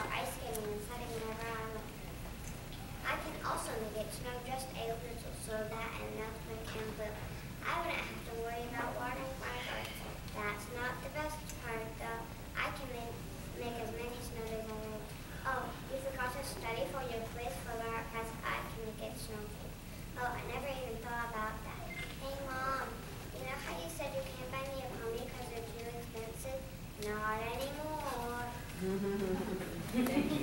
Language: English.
ice skating and sledding whenever I like. I can also make it snow just a little so that an elf can live. I wouldn't have to worry about watering my garden. That's not the best part, though. I can make as many snow days as I want. Oh, you forgot to study for your quiz for art as I can make it snow too. Oh, I never even thought about that. Hey, Mom, you know how you said you can't buy me a pony because they're too expensive? Not anymore.